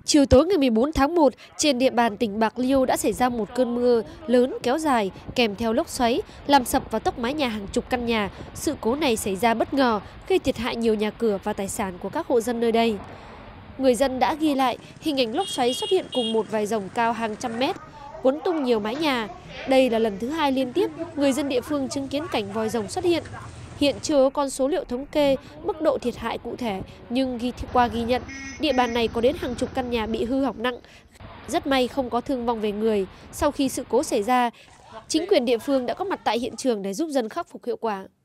Chiều tối ngày 14 tháng 1, trên địa bàn tỉnh Bạc Liêu đã xảy ra một cơn mưa lớn kéo dài kèm theo lốc xoáy, làm sập và tốc mái nhà hàng chục căn nhà. Sự cố này xảy ra bất ngờ, gây thiệt hại nhiều nhà cửa và tài sản của các hộ dân nơi đây. Người dân đã ghi lại hình ảnh lốc xoáy xuất hiện cùng một vòi rồng cao hàng trăm mét, cuốn tung nhiều mái nhà. Đây là lần thứ hai liên tiếp người dân địa phương chứng kiến cảnh vòi rồng xuất hiện. Hiện chưa có con số liệu thống kê mức độ thiệt hại cụ thể, nhưng qua ghi nhận, địa bàn này có đến hàng chục căn nhà bị hư hỏng nặng. Rất may không có thương vong về người. Sau khi sự cố xảy ra, chính quyền địa phương đã có mặt tại hiện trường để giúp dân khắc phục hiệu quả.